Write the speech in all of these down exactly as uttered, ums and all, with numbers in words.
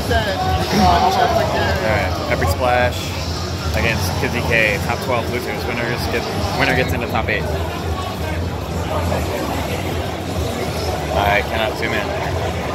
Alright, Epic Splash against Kizzy K, top twelve losers. Winners get, winner gets into top eight. I cannot zoom in.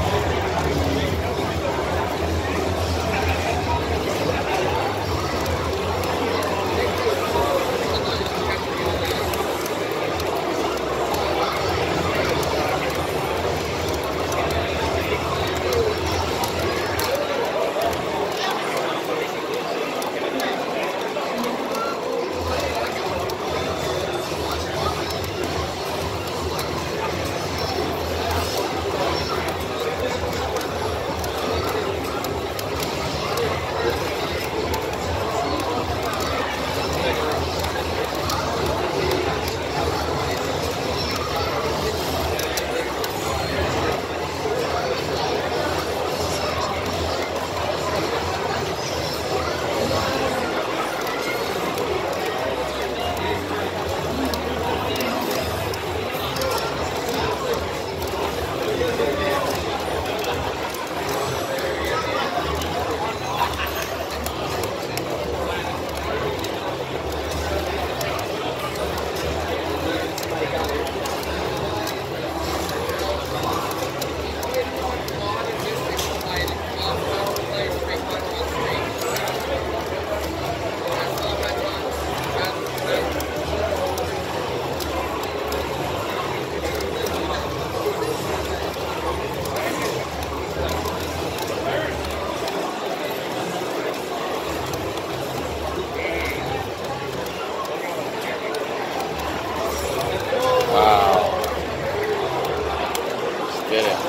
Did it.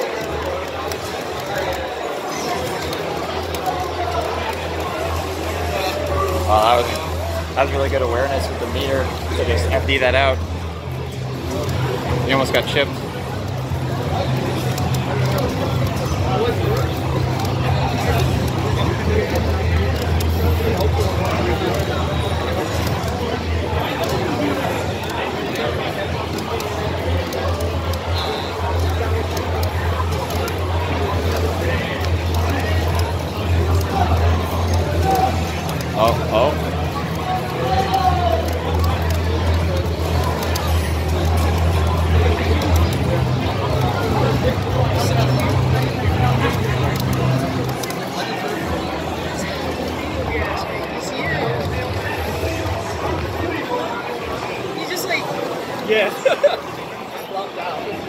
Wow, that was that was really good awareness with the meter to just F D that out. You almost got chipped. Oh, oh. You just like... Yeah. Flopped out.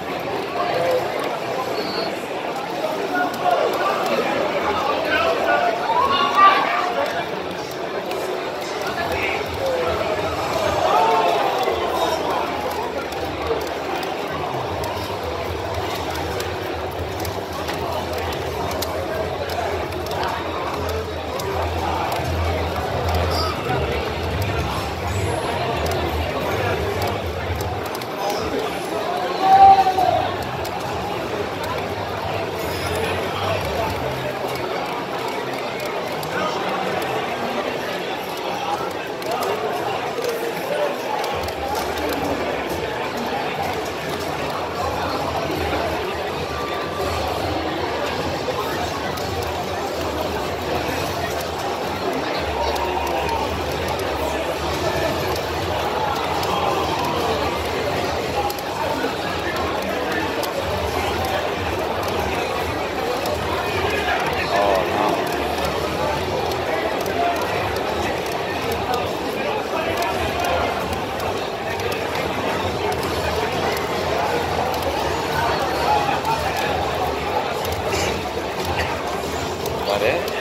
That it?